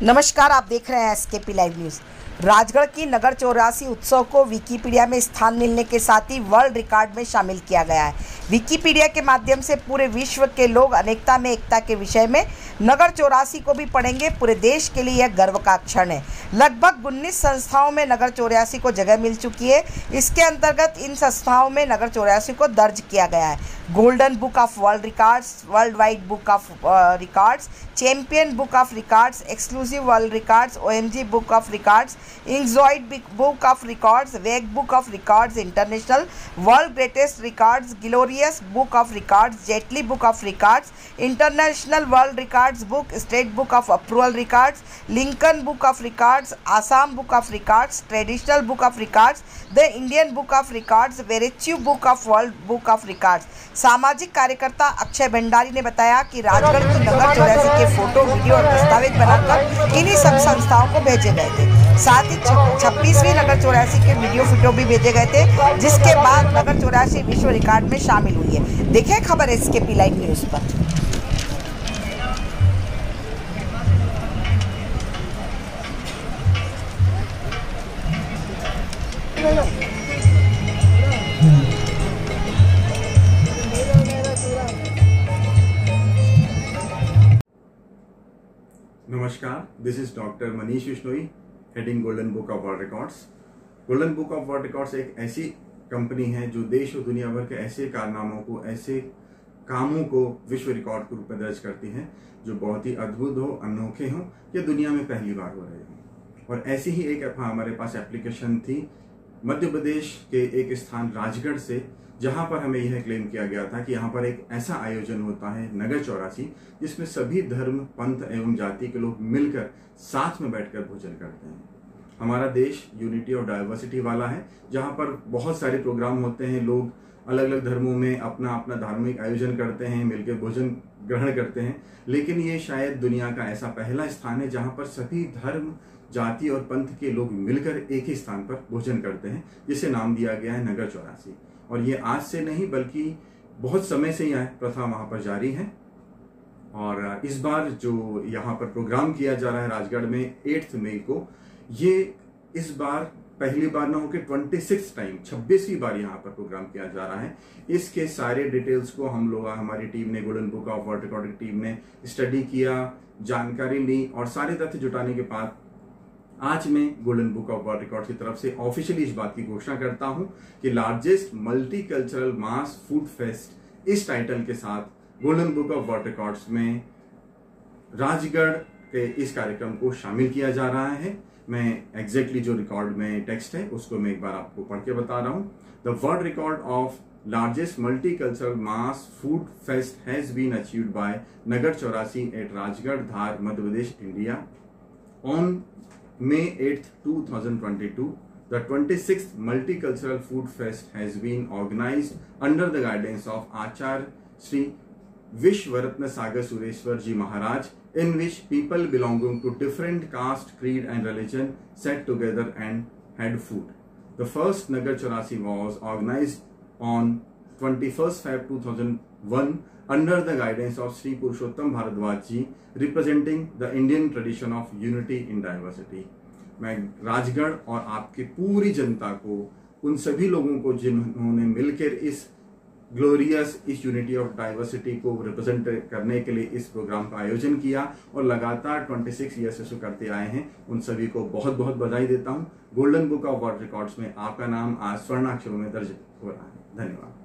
नमस्कार, आप देख रहे हैं एसकेपी लाइव न्यूज़। राजगढ़ की नगर 84 उत्सव को विकिपीडिया में स्थान मिलने के साथ ही वर्ल्ड रिकॉर्ड में शामिल किया गया है। विकिपीडिया के माध्यम से पूरे विश्व के लोग अनेकता में एकता के विषय में नगर 84 को भी पढ़ेंगे। पूरे देश के लिए यह गर्व का क्षण है। लगभग 19 संस्थाओं में नगर 84 को जगह मिल चुकी है। इसके अंतर्गत इन संस्थाओं में नगर 84 को दर्ज किया गया है। Golden book of world records, world wide book of records, champion book of records, exclusive world records, OMG book of records, enjoyed book of records, Vega book of records international, world greatest records, glorious book of records, Jaitley book of records, international world records book, state book of approval records, Lincoln book of records, Assam book of records, traditional book of records, the Indian book of records, virtue book of world book of records. सामाजिक कार्यकर्ता अक्षय भंडारी ने बताया कि राजगढ़ की नगर 84 के photo, video और दस्तावेज बनाकर इन्हीं सब संस्थाओं को भेजे गए थे। साथ ही 26वीं नगर 84 के वीडियो फोटो भी भेजे गए थे, जिसके बाद नगर 84 विश्व रिकॉर्ड में शामिल हुई है। देखिए खबर एसकेपी लाइव न्यूज़ पर। नमस्कार, this is doctor Manish Bishnoi, heading golden book of world records. Golden book of world records एक ऐसी कंपनी है जो देश और दुनिया भर के ऐसे कारनामों को, ऐसे कामों को विश्व रिकॉर्ड के रूप में दर्ज करती है जो बहुत ही अद्भुत हो, अनोखे हों या दुनिया में पहली बार हो रहे हों। और ऐसी ही एक हमारे पास एप्लीकेशन थी मध्य प्रदेश के एक स्थान राजगढ़ से, जहां पर हमें यह क्लेम किया गया था कि यहाँ पर एक ऐसा आयोजन होता है नगर 84 जिसमें सभी धर्म, पंथ एवं जाति के लोग मिलकर साथ में बैठकर भोजन करते हैं। हमारा देश यूनिटी और डाइवर्सिटी वाला है, जहां पर बहुत सारे प्रोग्राम होते हैं। लोग अलग अलग धर्मों में अपना अपना धार्मिक आयोजन करते हैं, मिलकर भोजन ग्रहण करते हैं। लेकिन ये शायद दुनिया का ऐसा पहला स्थान है जहां पर सभी धर्म, जाति और पंथ के लोग मिलकर एक ही स्थान पर भोजन करते हैं, जिसे नाम दिया गया है नगर 84। और ये आज से नहीं बल्कि बहुत समय से यह प्रथा वहां पर जारी है। और इस बार जो यहाँ पर प्रोग्राम किया जा रहा है राजगढ़ में 8 मई को, ये इस बार पहली बार ना होकर 26वीं बार यहाँ पर प्रोग्राम किया जा रहा है। इसके सारे डिटेल्स को हम लोग, हमारी टीम ने, golden book of world record की टीम ने स्टडी किया, जानकारी ली और सारे तथ्य जुटाने के बाद आज मैं golden book of world record की तरफ से ऑफिशियली इस बात की घोषणा करता हूं कि largest multicultural mass food fest, इस टाइटल के साथ golden book of world records में राजगढ़ के इस कार्यक्रम को शामिल किया जा रहा है। मैं एग्जैक्टली जो रिकॉर्ड में टेक्स्ट है उसको मैं एक बार आपको पढ़ के बता रहा हूं। The world record of largest multicultural mass food fest has been achieved by Nagar 84 at Rajgarh, Dhar, Madhya Pradesh, India on May 8th, 2022. The 26th Multicultural Food Fest has been organized under the guidance of Acharya Sri Vishwaratna Sagar Sureshwar Ji Maharaj, in which people belonging to different caste, creed and religion sat together and had food. The first Nagar 84 was organized on 21st Feb 2001 under the guidance of Sri Purushottam Bharadwaj Ji, representing the Indian tradition of unity in diversity. मैं राजगढ़ और आपकी पूरी जनता को, उन सभी लोगों को जिन्होंने मिलकर इस ग्लोरियस, इस यूनिटी ऑफ डाइवर्सिटी को रिप्रेजेंट करने के लिए इस प्रोग्राम का आयोजन किया और लगातार 26 ईयर्स से करते आए हैं, उन सभी को बहुत बहुत बधाई देता हूं। Golden book of world records में आपका नाम आज स्वर्णाक्षरों में दर्ज हो रहा है। धन्यवाद।